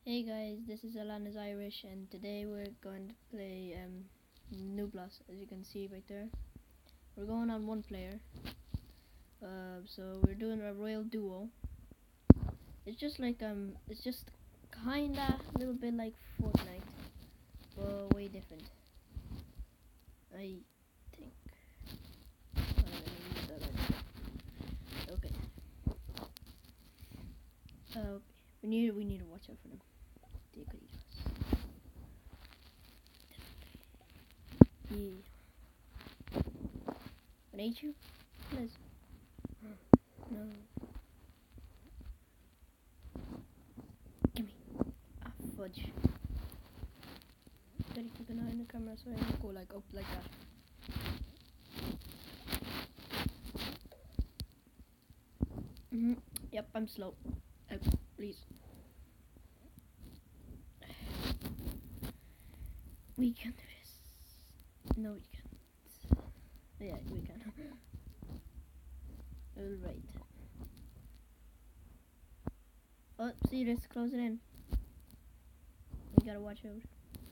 Hey guys, this is Alana's Irish, and today we're going to play Nublas, as you can see right there. We're going on one player, so we're doing a royal duo. It's just kinda a little bit like Fortnite, but way different. I think. Okay. We need to watch out for them. They could eat us. Yeah. Can I eat you? Please. No. Gimme. Ah, fudge. Gotta keep an eye on the camera so I don't go like up like that. Yep, I'm slow. Please. We can do this. No, we can't. Yeah, we can. Alright. Oh, see, let's close it in. We gotta watch out.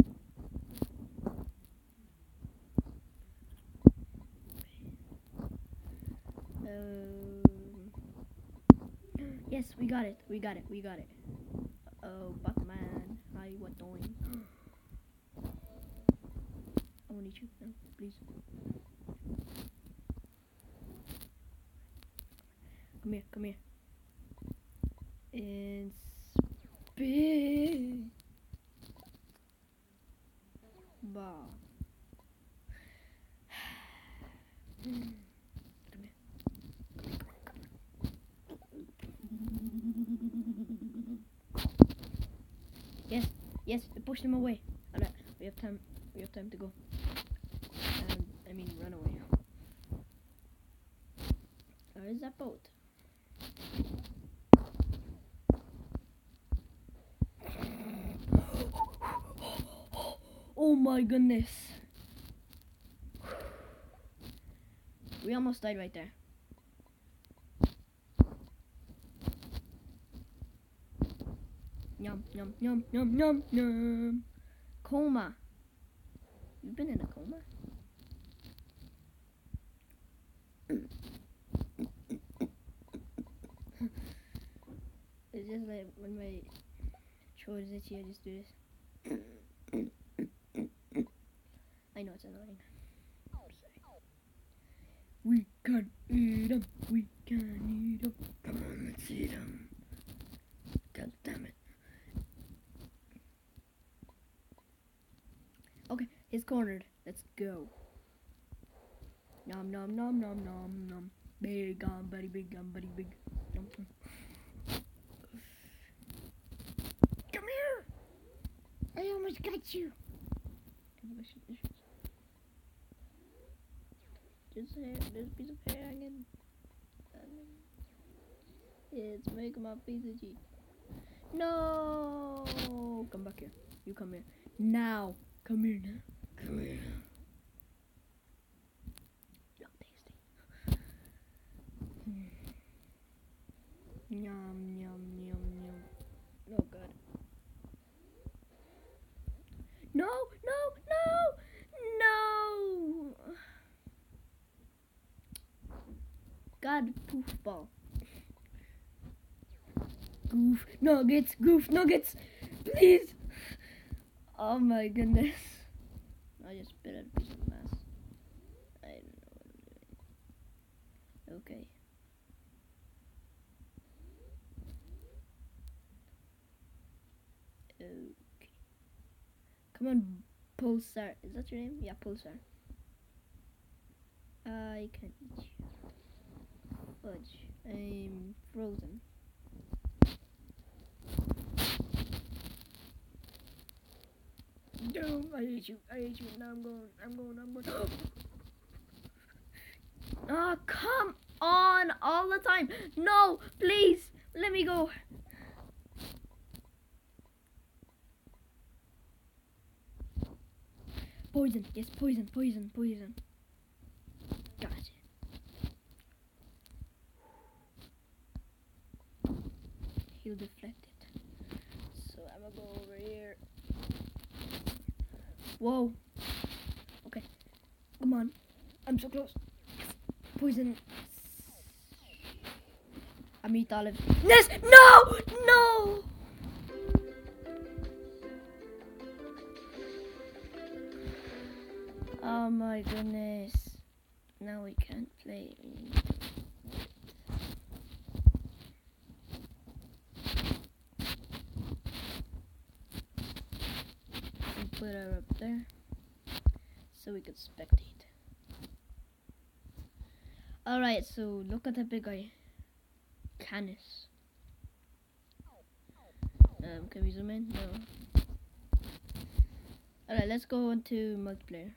Yes, we got it. We got it. Oh, Batman. Hi, what doing? I won't eat you. No, please. Come here. It's big. Bah. Yes, I pushed him away. Alright, we have time to go. I mean, run away. Where is that boat? Oh my goodness. We almost died right there. Yum. Coma. You've been in a coma? It's just like when my throat is itchy, I just do this. I know it's annoying. I'm sorry. We can eat them. Come on, let's eat them. God damn it. Okay, he's cornered. Let's go. Nom. Big gun, buddy, big. Nom. Come here! I almost got you. Just hair, there's a piece of hair hanging. It's making my piece of cheese. No! Come back here. You come here. Now! Come here now. Not tasty. Yum. Oh god. No! God, poof ball. Goof nuggets, please. Oh my goodness. I just spit out a piece of mass. I don't know what I'm doing. Okay. Come on, Pulsar. Is that your name? Yeah, Pulsar. I can eat you. Fudge. I'm frozen. No, I hate you. Now I'm going. Oh, come on all the time. No, please, let me go. Poison. Yes, poison. Gotcha. He'll deflect it. So I'm gonna go Whoa. Okay. Come on. I'm so close. Poison. Amit Olive. Yes! No! No! Oh my goodness. Now we can't play. And put her up there so we could spectate. Alright, so look at that big guy. Canis. Can we zoom in? No. Alright, let's go into multiplayer.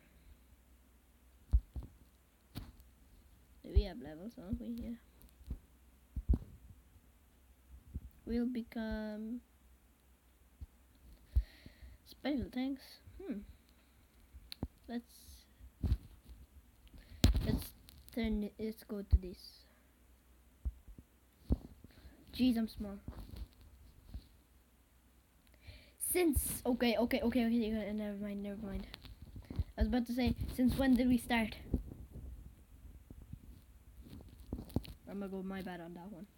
We have levels, don't we? Yeah. We'll become special tanks. Let's turn it, let's go to this. Jeez, I'm small. Since okay, never mind. I was about to say, since when did we start? I'm gonna go my bad on that one.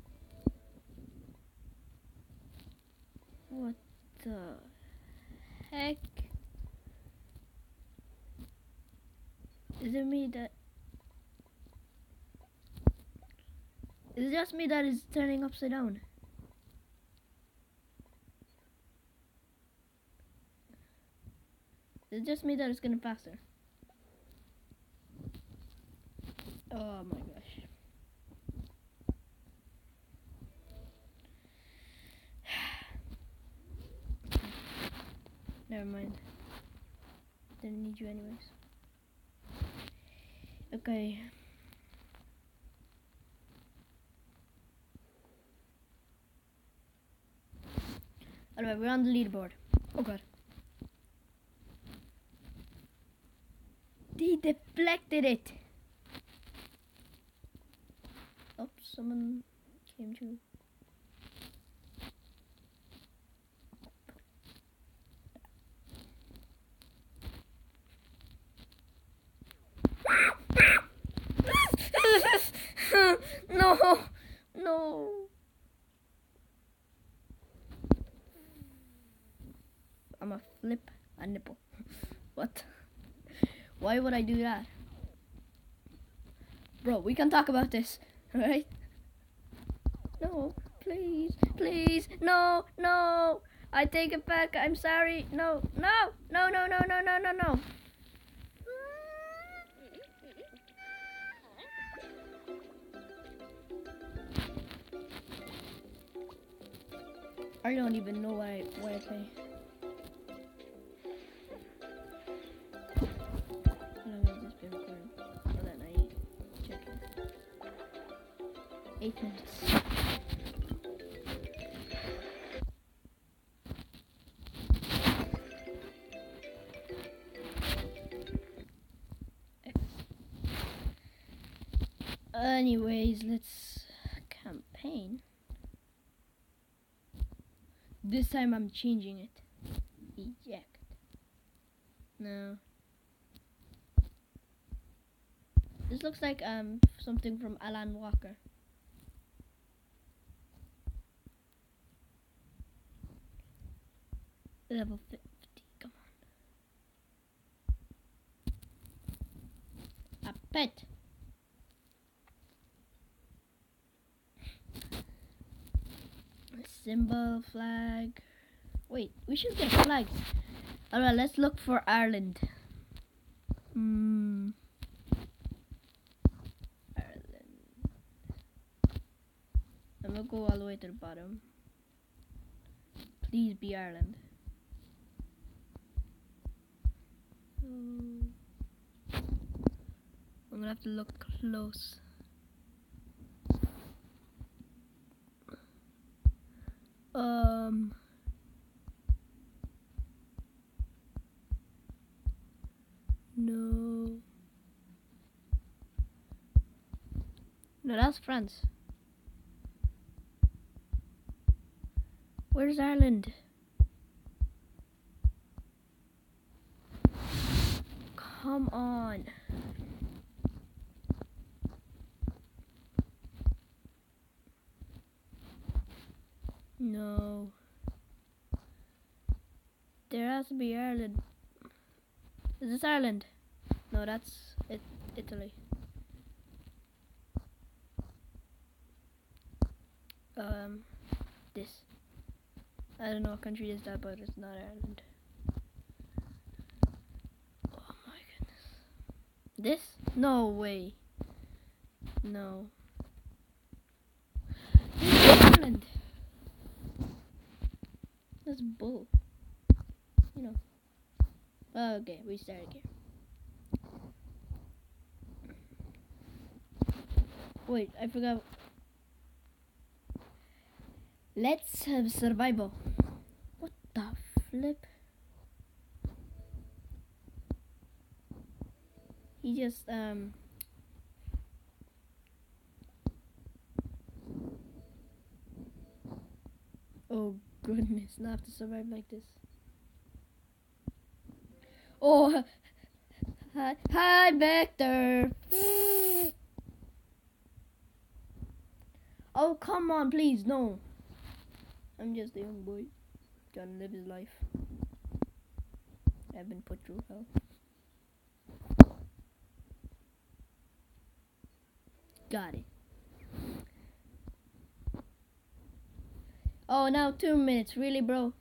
What the heck? Is it me that... Is it just me that is turning upside down? Is it just me that is getting faster? Oh my gosh. Never mind. Didn't need you anyways. Okay. Alright, we're on the leaderboard. Oh god. He deflected it. Oh, someone came to. No. I'ma flip a nipple. What? Why would I do that? Bro, we can talk about this, alright? No, please, no. I take it back. I'm sorry. No. I don't even know why I play. How long has this been recording? So that I check it. 8 minutes. Anyways, let's campaign. This time I'm changing it. Eject. No. This looks like something from Alan Walker. Level 50, come on. A pet. Symbol, flag. Wait, we should get flags. Alright, let's look for Ireland. Ireland. I'm gonna go all the way to the bottom. Please be Ireland. I'm gonna have to look close. No, that's France. Where's Ireland? come on. No. There has to be Ireland. Is this Ireland? No, that's Italy. This. I don't know what country is that, but it's not Ireland. Oh my goodness. This? No way. No. This is Ireland. That's bull. You know. Okay, we start again. Wait, I forgot. Let's have survival. What the flip? He just oh goodness, not have to survive like this. Oh, hi Vector. Oh come on, please, no. I'm just a young boy trying to live his life. I've been put through hell. Got it. Oh, now 2 minutes. Really, bro?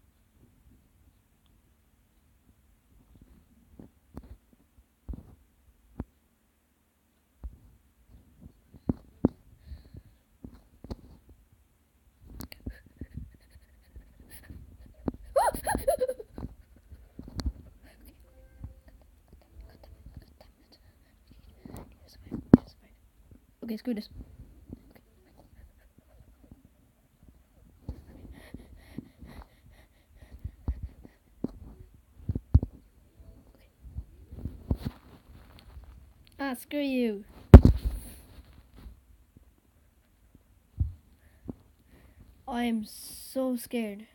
Okay, screw this. Ah, screw you. I am so scared.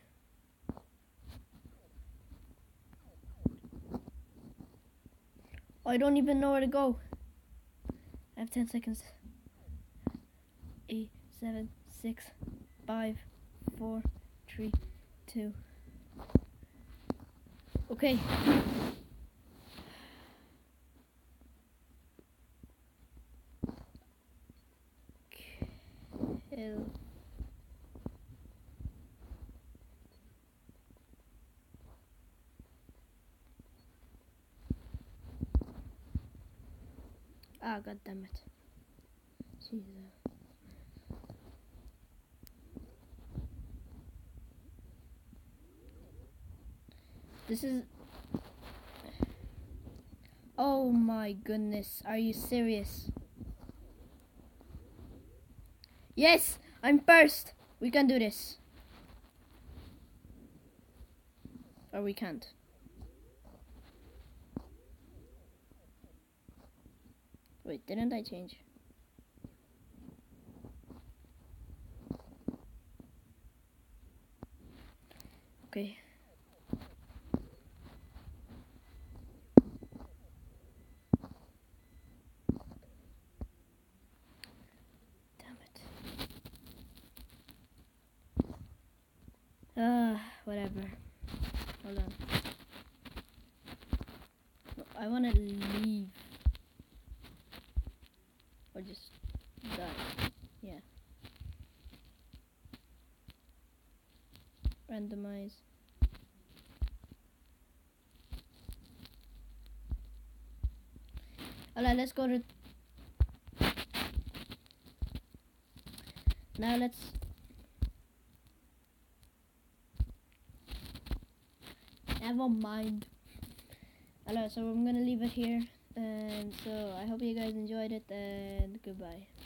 I don't even know where to go. I have 10 seconds. 8, 7, 6, 5, 4, 3, 2. Okay. Kill. Ah, god damn it. Jesus. This is... Oh my goodness, are you serious? Yes, I'm first. We can do this. Or we can't. Wait, didn't I change? Okay. Damn it. Whatever. Hold on. No, I wanna leave. Or just die. Yeah. Randomize. Alright, let's go to... Now let's... Never mind. Alright, so I'm gonna leave it here. And so I hope you guys enjoyed it, and goodbye.